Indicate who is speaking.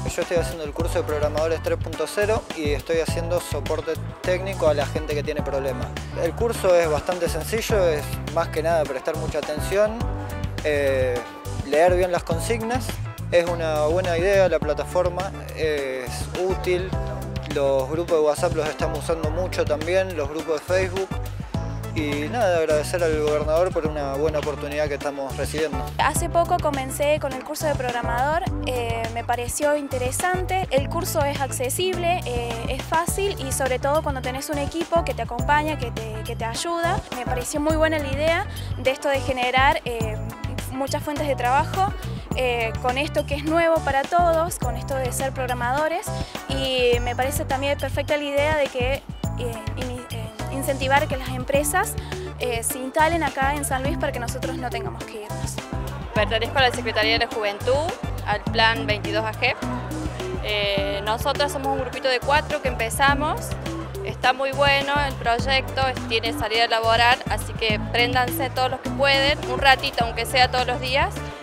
Speaker 1: Yo estoy haciendo el curso de programadores 3.0 y estoy haciendo soporte técnico a la gente que tiene problemas. El curso es bastante sencillo, es más que nada prestar mucha atención, leer bien las consignas. Es una buena idea la plataforma, es útil, los grupos de WhatsApp los estamos usando mucho también, los grupos de Facebook. Y nada, agradecer al gobernador por una buena oportunidad que estamos recibiendo.
Speaker 2: Hace poco comencé con el curso de programador, me pareció interesante, el curso es accesible, es fácil y sobre todo cuando tenés un equipo que te acompaña, que te ayuda. Me pareció muy buena la idea de esto de generar muchas fuentes de trabajo, con esto que es nuevo para todos, con esto de ser programadores, y me parece también perfecta la idea de que incentivar que las empresas se instalen acá en San Luis para que nosotros no tengamos que irnos.
Speaker 3: Pertenezco a la Secretaría de la Juventud, al Plan 22 AGEP. Nosotros somos un grupito de 4 que empezamos. Está muy bueno el proyecto, tiene salida laboral, así que préndanse todos los que pueden, un ratito aunque sea todos los días.